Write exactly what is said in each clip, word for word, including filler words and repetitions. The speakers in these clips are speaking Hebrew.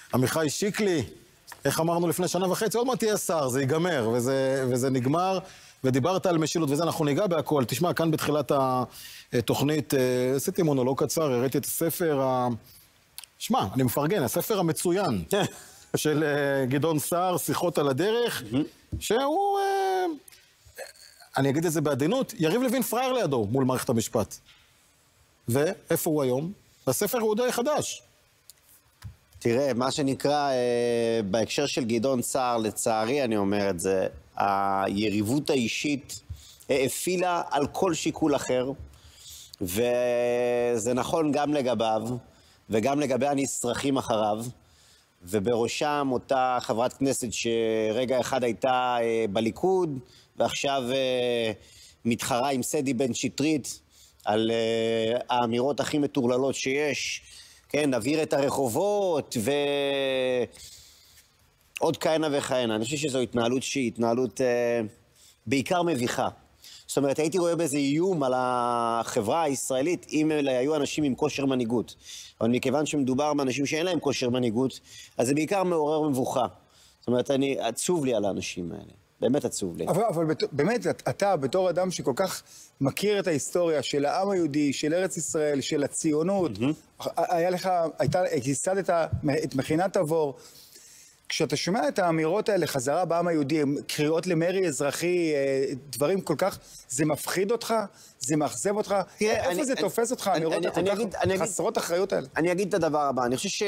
עמיחי שיקלי, איך אמרנו לפני שנה וחצי, עוד מעט תהיה שר, זה ייגמר, וזה, וזה נגמר, ודיברת על משילות, וזה אנחנו ניגע בהכל. תשמע, כאן בתחילת התוכנית, עשיתי מונולוג קצר, הראיתי את הספר, ה... שמע, אני מפרגן, הספר המצוין של גדעון סער, שיחות על הדרך, שהוא, אני אגיד את זה בעדינות, יריב לוין פראייר לידו מול מערכת המשפט. ואיפה הוא היום? הספר הוא די חדש. תראה, מה שנקרא, אה, בהקשר של גדעון סער, לצערי אני אומר את זה, היריבות האישית האפילה על כל שיקול אחר, וזה נכון גם לגביו, וגם לגבי הנצרכים אחריו, ובראשם אותה חברת כנסת שרגע אחד הייתה אה, בליכוד, ועכשיו אה, מתחרה עם סדי בן שטרית על אה, האמירות הכי מטורללות שיש, כן, נבהיר את הרחובות, ועוד כהנה וכהנה. אני חושב שזו התנהלות שהיא התנהלות אה, בעיקר מביכה. זאת אומרת, הייתי רואה באיזה איום על החברה הישראלית, אם אלה היו אנשים עם כושר מנהיגות. אבל מכיוון שמדובר באנשים שאין להם כושר מנהיגות, אז זה בעיקר מעורר מבוכה. זאת אומרת, אני עצוב לי על האנשים האלה. באמת עצוב לי. אבל, אבל באמת, אתה, בתור אדם שכל כך מכיר את ההיסטוריה של העם היהודי, של ארץ ישראל, של הציונות, mm-hmm. היה לך, הייתה, ייסדת את מכינת תבור, כשאתה שומע את האמירות האלה, חזרה בעם היהודי, קריאות למרי אזרחי, דברים כל כך, זה מפחיד אותך? זה מאכזב אותך? איפה אני, זה אני, תופס אותך, האמירות הכל כך אגיד, חסרות אגיד, אחריות האלה? אני אגיד את הדבר הבא, אני חושב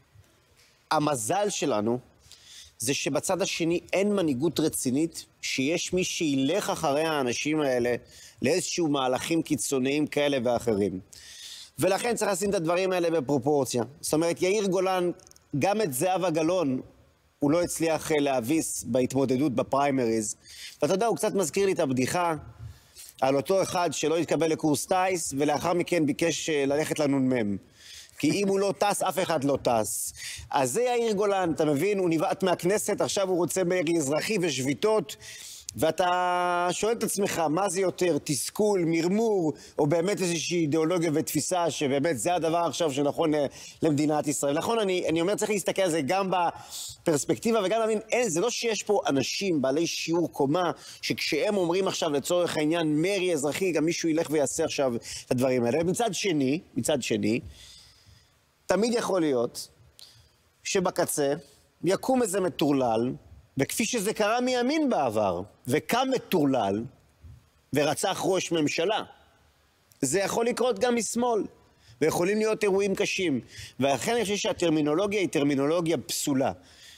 שהמזל שלנו, זה שבצד השני אין מנהיגות רצינית, שיש מי שילך אחרי האנשים האלה לאיזשהו מהלכים קיצוניים כאלה ואחרים. ולכן צריך לשים את הדברים האלה בפרופורציה. זאת אומרת, יאיר גולן, גם את זהבה גלאון, הוא לא הצליח להביס בהתמודדות בפריימריז. ואתה יודע, הוא קצת מזכיר לי את הבדיחה על אותו אחד שלא התקבל לקורס טייס, ולאחר מכן ביקש ללכת לנ"מ. כי אם הוא לא טס, אף אחד לא טס. אז זה יאיר גולן, אתה מבין? הוא נבעט מהכנסת, עכשיו הוא רוצה מרי אזרחי ושביתות, ואתה שואל את עצמך, מה זה יותר? תסכול, מרמור, או באמת איזושהי אידיאולוגיה ותפיסה, שבאמת זה הדבר עכשיו שנכון למדינת ישראל. נכון, אני, אני אומר, צריך להסתכל על זה גם בפרספקטיבה, וגם להבין, אין, זה לא שיש פה אנשים בעלי שיעור קומה, שכשהם אומרים עכשיו לצורך העניין מרי אזרחי, גם מישהו ילך ויעשה עכשיו את הדברים האלה. מצד שני, מצד שני, תמיד יכול להיות שבקצה יקום איזה מטורלל, וכפי שזה קרה מימין בעבר, וקם מטורלל, ורצח ראש ממשלה. זה יכול לקרות גם משמאל, ויכולים להיות אירועים קשים. ולכן אני חושב שהטרמינולוגיה היא טרמינולוגיה פסולה.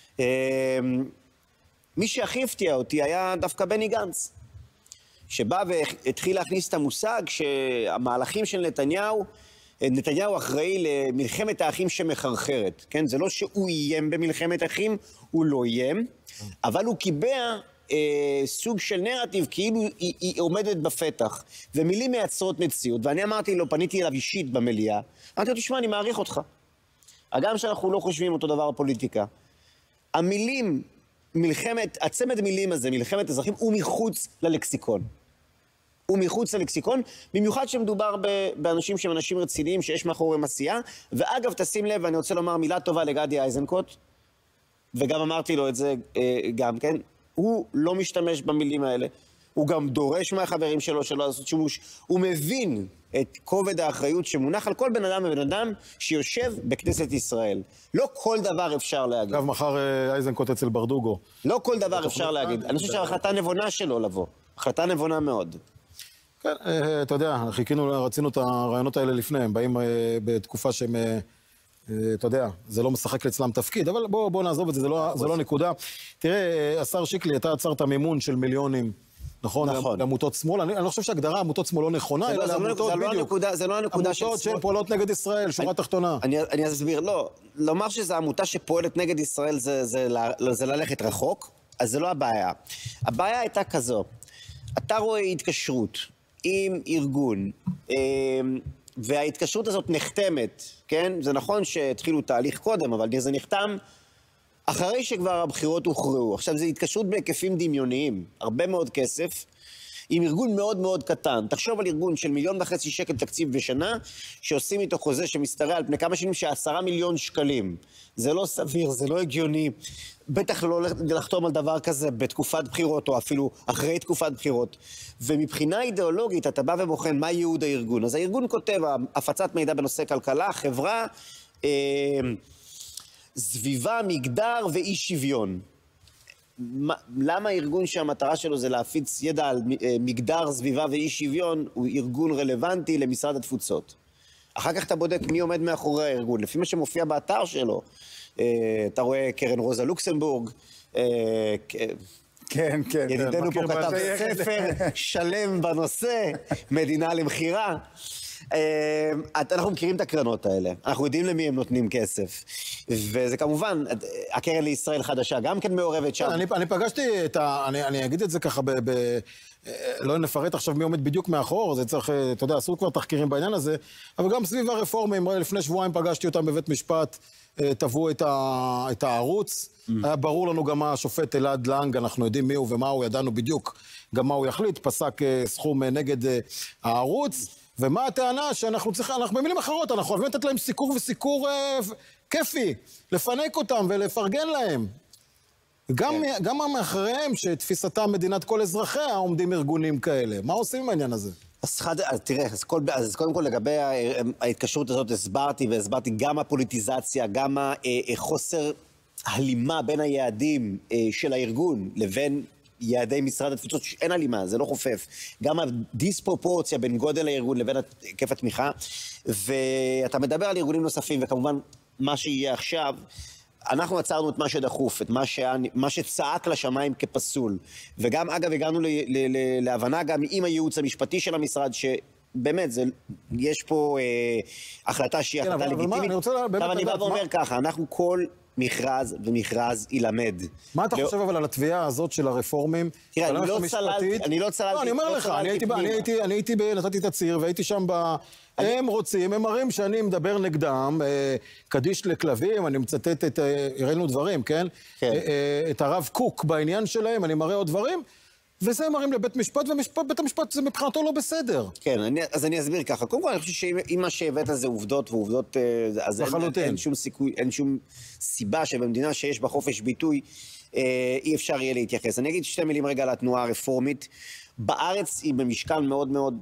מי שהכי הפתיע אותי היה דווקא בני גנץ, שבא והתחיל להכניס את המושג שהמהלכים של נתניהו, נתניהו אחראי למלחמת האחים שמחרחרת, כן? זה לא שהוא איים במלחמת האחים, הוא לא איים, אבל הוא קיבע אה, סוג של נרטיב, כאילו היא, היא עומדת בפתח, ומילים מייצרות מציאות, ואני אמרתי לו, פניתי אליו אישית במליאה, אמרתי לו, תשמע, אני מעריך אותך. הגם שאנחנו לא חושבים אותו דבר בפוליטיקה, המילים, מלחמת, הצמד מילים הזה, מלחמת אזרחים, הוא מחוץ ללקסיקון. הוא מחוץ ללקסיקון, במיוחד שמדובר באנשים שהם אנשים רציניים, שיש מאחוריהם עשייה, ואגב, תשים לב, אני רוצה לומר מילה טובה לגדי איזנקוט, וגם אמרתי לו את זה גם כן, הוא לא משתמש במילים האלה, הוא גם דורש מהחברים שלו שלא לעשות שימוש, הוא מבין את כובד האחריות שמונח על כל בן אדם ובן אדם שיושב בכנסת ישראל. לא כל דבר אפשר להגיד. אגב, מחר איזנקוט אצל ברדוגו. לא כל דבר אפשר להגיד. אני חושב שההחלטה נבונה שלו לבוא. החלטה נבונה מאוד. כן, אתה יודע, חיכינו, רצינו את הרעיונות האלה לפני, הם באים בתקופה שהם, אתה יודע, זה לא משחק אצלם תפקיד, אבל בוא, בוא נעזוב את זה, זה לא, זה לא נקודה. תראה, השר שיקלי, אתה עצרת מימון של מיליונים, נכון? נכון. לעמותות שמאל, אני, אני לא חושב שהגדרה עמותות שמאל לא נכונה, אלא לעמותות בדיוק. זה לא הנקודה של שמאל. עמותות שהן פועלות נגד ישראל, שורה תחתונה. אני, אני אסביר, לא, לומר שזו עמותה שפועלת נגד ישראל זה, זה, זה, זה ללכת רחוק, אז זה לא הבעיה. הבעיה הייתה כזו, אתה רואה התקשרות עם ארגון, וההתקשרות הזאת נחתמת, כן? זה נכון שהתחילו תהליך קודם, אבל זה נחתם אחרי שכבר הבחירות הוכרעו. עכשיו, זו התקשרות בהיקפים דמיוניים, הרבה מאוד כסף, עם ארגון מאוד מאוד קטן. תחשוב על ארגון של מיליון וחצי שקל תקציב בשנה, שעושים איתו חוזה שמסתרע על פני כמה שנים שעשרה מיליון שקלים. זה לא סביר, זה לא הגיוני. בטח לא לחתום על דבר כזה בתקופת בחירות, או אפילו אחרי תקופת בחירות. ומבחינה אידיאולוגית, אתה בא ובוחן מה ייעוד הארגון. אז הארגון כותב, הפצת מידע בנושא כלכלה, חברה, אה, סביבה, מגדר ואי שוויון. למה ארגון שהמטרה שלו זה להפיץ ידע על מגדר, סביבה ואי שוויון, הוא ארגון רלוונטי למשרד התפוצות? אחר כך אתה בודק מי עומד מאחורי הארגון. לפי מה שמופיע באתר שלו, אתה רואה קרן רוזה לוקסמבורג, כן, כן. ידידנו פה כתב ספר שלם בנושא, מדינה למחירה. אנחנו מכירים את הקרנות האלה, אנחנו יודעים למי הם נותנים כסף. וזה כמובן, הקרן לישראל חדשה גם כן מעורבת שם. אני פגשתי את ה... אני אגיד את זה ככה ב... לא נפרט עכשיו מי עומד בדיוק מאחור, זה צריך, אתה יודע, עשו כבר תחקירים בעניין הזה, אבל גם סביב הרפורמים, לפני שבועיים פגשתי אותם בבית משפט, תבעו את הערוץ, היה ברור לנו גם מה השופט אלעד לנג, אנחנו יודעים מי הוא ומה הוא, ידענו בדיוק גם מה הוא יחליט, פסק סכום נגד הערוץ, ומה הטענה שאנחנו צריכים, אנחנו במילים אחרות, אנחנו חייבים לתת להם סיקור וסיקור כיפי, לפנק אותם ולפרגן להם. גם, גם מאחריהם שתפיסתם מדינת כל אזרחיה עומדים ארגונים כאלה. מה עושים עם העניין הזה? אז, חד, אז תראה, אז, כל, אז קודם כל לגבי ההתקשרות הזאת הסברתי, והסברתי גם הפוליטיזציה, גם החוסר הלימה בין היעדים של הארגון לבין יעדי משרד התפוצות, אין הלימה, זה לא חופף. גם הדיספרופורציה בין גודל הארגון לבין היקף התמיכה, ואתה מדבר על ארגונים נוספים, וכמובן מה שיהיה עכשיו, אנחנו עצרנו את מה שדחוף, את מה, שה... מה שצעק לשמיים כפסול. וגם, אגב, הגענו ל... ל... ל... להבנה גם עם הייעוץ המשפטי של המשרד, שבאמת, זה... יש פה אה, החלטה שהיא כן, החלטה אבל, לגיטימית. אבל מה, אני רוצה באמת... אבל אני בא ואומר מה... ככה, אנחנו כל מכרז ומכרז ילמד. מה אתה לא... חושב אבל על התביעה הזאת של הרפורמים? תראה, אני לא צללתי... אני לא צללתי... לא, אני אומר לך, אני הייתי, אני הייתי, אני הייתי, נתתי את הציר והייתי שם ב... הם רוצים, הם מראים שאני מדבר נגדם, קדיש לכלבים, אני מצטט את, הראינו דברים, כן? כן. את הרב קוק בעניין שלהם, אני מראה עוד דברים, וזה הם מראים לבית משפט, ובית המשפט זה מבחינתו לא בסדר. כן, אני, אז אני אסביר ככה. קודם כל, אני חושב שאם מה שהבאת זה עובדות, ועובדות, אז אין, אין, אין שום סיכוי, אין שום סיבה שבמדינה שיש בה חופש ביטוי, אי אפשר יהיה להתייחס. אני אגיד שתי מילים רגע על התנועה הרפורמית. בארץ היא במשקל מאוד מאוד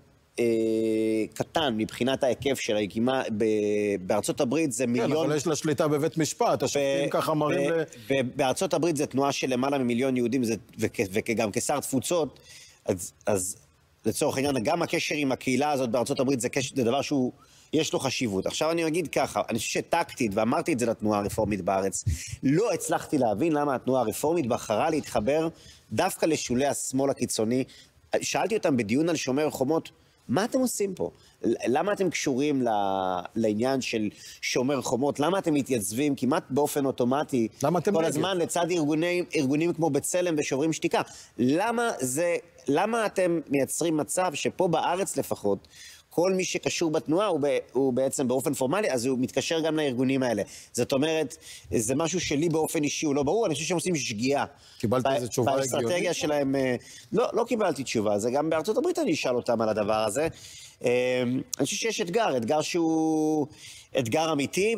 קטן מבחינת ההיקף של ההקימה. בארצות הברית זה מיליון... כן, אבל יש לה שליטה בבית משפט, השופטים ככה מראים ל... בארצות הברית זה תנועה של למעלה ממיליון יהודים, וגם כשר תפוצות, אז לצורך העניין, גם הקשר עם הקהילה הזאת בארצות הברית זה דבר שהוא, יש לו חשיבות. עכשיו אני אגיד ככה, אני חושב שטקטית, ואמרתי את זה לתנועה הרפורמית בארץ, לא הצלחתי להבין למה התנועה הרפורמית בחרה להתחבר דווקא לשולי השמאל הקיצוני. שאלתי אותם בדיון על שומר חומות, מה אתם עושים פה? למה אתם קשורים לעניין של שומר חומות? למה אתם מתייצבים כמעט באופן אוטומטי כל הזמן לצד ארגונים, ארגונים כמו בצלם ושוברים שתיקה? למה זה, למה אתם מייצרים מצב שפה בארץ לפחות, כל מי שקשור בתנועה הוא, ב, הוא בעצם באופן פורמלי, אז הוא מתקשר גם לארגונים האלה. זאת אומרת, זה משהו שלי באופן אישי הוא לא ברור, אני חושב שהם עושים שגיאה. קיבלת איזו תשובה הגיונית? באסטרטגיה שלהם, לא, לא קיבלתי תשובה, זה גם בארצות הברית אני אשאל אותם על הדבר הזה. אני חושב שיש אתגר, אתגר שהוא אתגר אמיתי,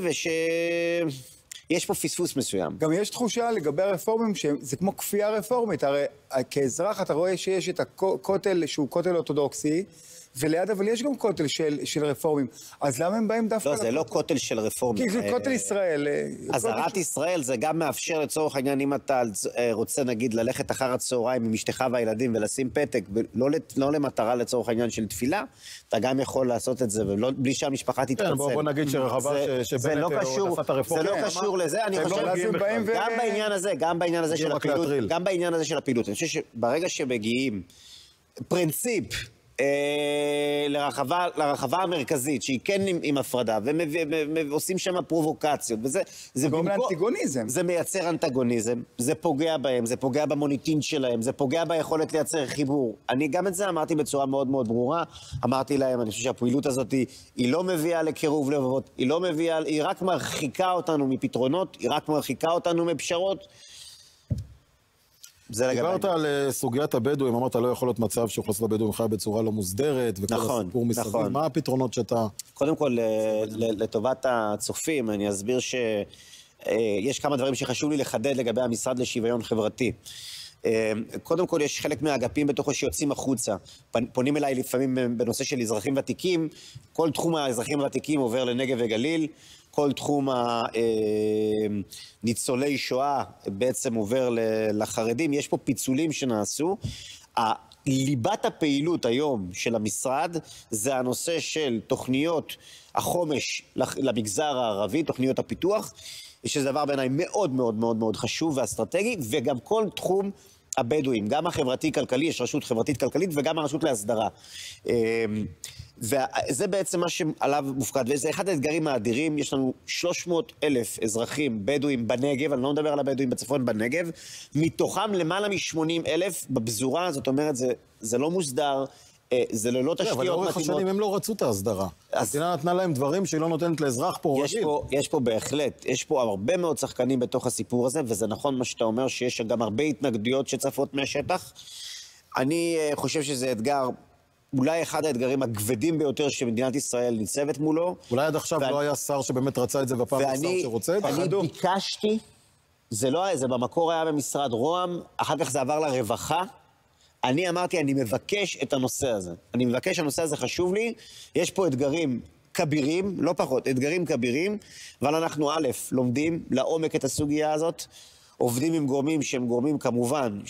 ושיש פה פספוס מסוים. גם יש תחושה לגבי הרפורמים, שזה כמו כפייה רפורמית, הרי כאזרח אתה רואה שיש את הכותל שהוא כותל אורתודוקסי, וליד אבל יש גם כותל של, של רפורמים, אז למה הם באים דווקא... לא, זה לא כותל של רפורמים. כי זה כותל ישראל. עזרת ישראל זה גם מאפשר לצורך העניין, אם אתה רוצה נגיד ללכת אחר הצהריים עם אשתך והילדים ולשים פתק, לא למטרה לצורך העניין של תפילה, אתה גם יכול לעשות את זה, בלי שהמשפחה תתפצל. כן, בוא נגיד שרחבה שבאמת הוא עשת הרפורמים. זה לא קשור לזה, אני חושב... גם בעניין הזה, גם בעניין הזה של הפעילות, גם בעניין הזה של הפעילות. אני חושב שברגע שמגיעים פרינציפ לרחבה, לרחבה המרכזית, שהיא כן עם, עם הפרדה, ועושים שם פרובוקציות, וזה... זה גורם לאנטגוניזם. זה מייצר אנטגוניזם, זה פוגע בהם, זה פוגע במוניטין שלהם, זה פוגע ביכולת לייצר חיבור. אני גם את זה אמרתי בצורה מאוד מאוד ברורה, אמרתי להם, אני חושב שהפעילות הזאת היא, היא לא מביאה לקירוב לבבות, היא לא מביאה, היא רק מרחיקה אותנו מפתרונות, היא רק מרחיקה אותנו מפשרות. זה לגבי... דיברת על אה, סוגיית הבדואים, אמרת לא יכול להיות מצב שאוכלוסיית הבדואים חיה בצורה לא מוסדרת, וכל נכון, הסיפור מסביב. נכון. מה הפתרונות שאתה... קודם כל, ל- ל- לטובת הצופים, אני אסביר שיש כמה דברים שחשוב לי לחדד לגבי המשרד לשוויון חברתי. אה, קודם כל, יש חלק מהאגפים בתוכו שיוצאים החוצה. פ- פונים אליי לפעמים בנושא של אזרחים ותיקים, כל תחום האזרחים הוותיקים עובר לנגב וגליל, כל תחום הניצולי שואה בעצם עובר ל- לחרדים, יש פה פיצולים שנעשו. ליבת הפעילות היום של המשרד זה הנושא של תוכניות החומש למגזר הערבי, תוכניות הפיתוח, שזה דבר בעיניי מאוד מאוד מאוד מאוד חשוב ואסטרטגי, וגם כל תחום הבדואים, גם החברתי-כלכלי, יש רשות חברתית-כלכלית וגם הרשות להסדרה. וזה בעצם מה שעליו מופקד, וזה אחד האתגרים האדירים. יש לנו שלוש מאות אלף אזרחים בדואים בנגב, אני לא מדבר על הבדואים בצפון, בנגב, מתוכם למעלה מ-שמונים אלף בפזורה, זאת אומרת, זה, זה לא מוסדר, זה ללא תשתיות אבל לאורך מתאימות. השנים הם לא רצו את ההסדרה. אז- המדינה נתנה להם דברים שהיא לא נותנת לאזרח פה יש רגיל. פה, יש פה בהחלט, יש פה הרבה מאוד שחקנים בתוך הסיפור הזה, וזה נכון מה שאתה אומר, שיש גם הרבה התנגדויות שצפות מהשטח. אני אה, חושב שזה אתגר, אולי אחד האתגרים הכבדים ביותר שמדינת ישראל ניצבת מולו. אולי עד עכשיו ואני- לא היה שר שבאמת רצה את זה, והפעם יש שר ואני שרוצה את זה. אני פחדו. ביקשתי, זה לא היה, זה במקור היה במשרד רוה"מ, אחר כך זה עבר לרווחה. אני אמרתי, אני מבקש את הנושא הזה. אני מבקש, הנושא הזה חשוב לי. יש פה אתגרים כבירים, לא פחות, אתגרים כבירים, אבל אנחנו א', לומדים לעומק את הסוגיה הזאת, עובדים עם גורמים שהם גורמים כמובן,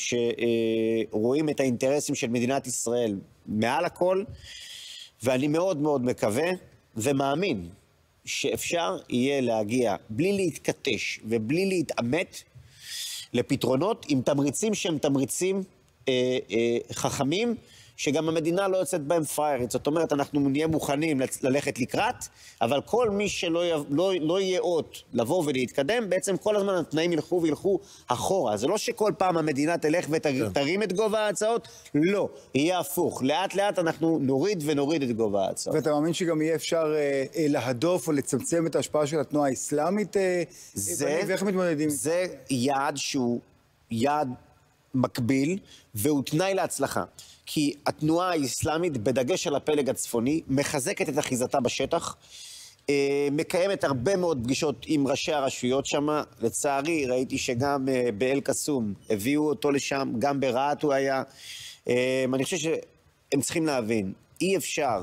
שרואים את האינטרסים של מדינת ישראל מעל הכל, ואני מאוד מאוד מקווה ומאמין שאפשר יהיה להגיע בלי להתקטש ובלי להתעמת לפתרונות עם תמריצים שהם תמריצים אה, אה, חכמים, שגם המדינה לא יוצאת בהם פריירית. זאת אומרת, אנחנו נהיה מוכנים לצ- ללכת לקראת, אבל כל מי שלא י... לא, לא יהיה אות לבוא ולהתקדם, בעצם כל הזמן התנאים ילכו וילכו אחורה. זה לא שכל פעם המדינה תלך ותרים את גובה ההצעות, לא, יהיה הפוך. לאט לאט אנחנו נוריד ונוריד את גובה ההצעות. ואתה מאמין שגם יהיה אפשר אה, אה, להדוף או לצמצם את ההשפעה של התנועה האסלאמית אה, זה, בנגב? ואיך מתמודדים? זה יעד שהוא יעד מקביל, והוא תנאי להצלחה. כי התנועה האסלאמית, בדגש על הפלג הצפוני, מחזקת את אחיזתה בשטח, אה, מקיימת הרבה מאוד פגישות עם ראשי הרשויות שם. לצערי, ראיתי שגם אה, באל קסום הביאו אותו לשם, גם ברהט הוא היה. אה, אני חושב שהם צריכים להבין, אי אפשר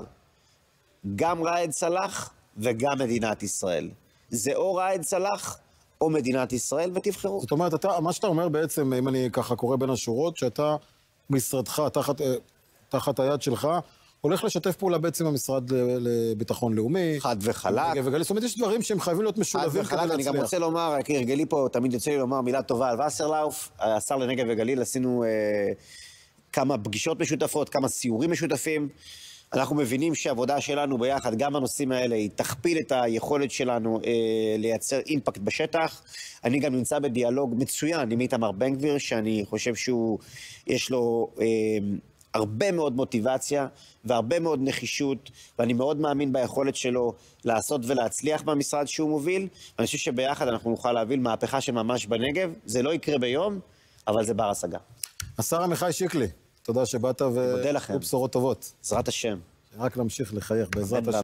גם ראאד סלאח וגם מדינת ישראל. זה או ראאד סלאח או מדינת ישראל, ותבחרו. זאת אומרת, אתה, מה שאתה אומר בעצם, אם אני ככה קורא בין השורות, שאתה, משרדך, תחת, אה, תחת היד שלך, הולך לשתף פעולה בעצם עם המשרד ל- לביטחון לאומי. חד וחלק. נגב וגליל. זאת אומרת, יש דברים שהם חייבים להיות חד משולבים כדי וחלק, אני גם להצליח. רוצה לומר, כהרגלי פה, תמיד יוצא לי לומר מילה טובה על וסרלאוף, השר לנגב וגליל, עשינו אה, כמה פגישות משותפות, כמה סיורים משותפים. אנחנו מבינים שהעבודה שלנו ביחד, גם בנושאים האלה, היא תכפיל את היכולת שלנו אה, לייצר אימפקט בשטח. אני גם נמצא בדיאלוג מצוין עם איתמר בן גביר, שאני חושב שהוא, יש לו אה, הרבה מאוד מוטיבציה והרבה מאוד נחישות, ואני מאוד מאמין ביכולת שלו לעשות ולהצליח במשרד שהוא מוביל. ואני חושב שביחד אנחנו נוכל להוביל מהפכה של ממש בנגב. זה לא יקרה ביום, אבל זה בר השגה. השר עמיחי שיקלי, תודה שבאת מודה לכם. ובשורות טובות. בעזרת השם. רק נמשיך לחייך בעזרת אמן השם.